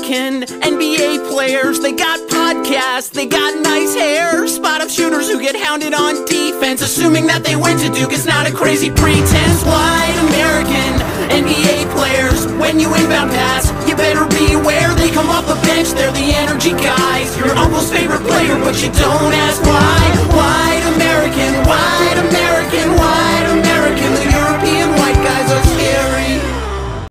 American NBA players. They got podcasts, they got nice hair. Spot up shooters who get hounded on defense. Assuming that they went to Duke is not a crazy pretense. White American NBA players. When you inbound pass, you better beware. They come off the bench, they're the energy guys. Your uncle's favorite player, but you don't ask why.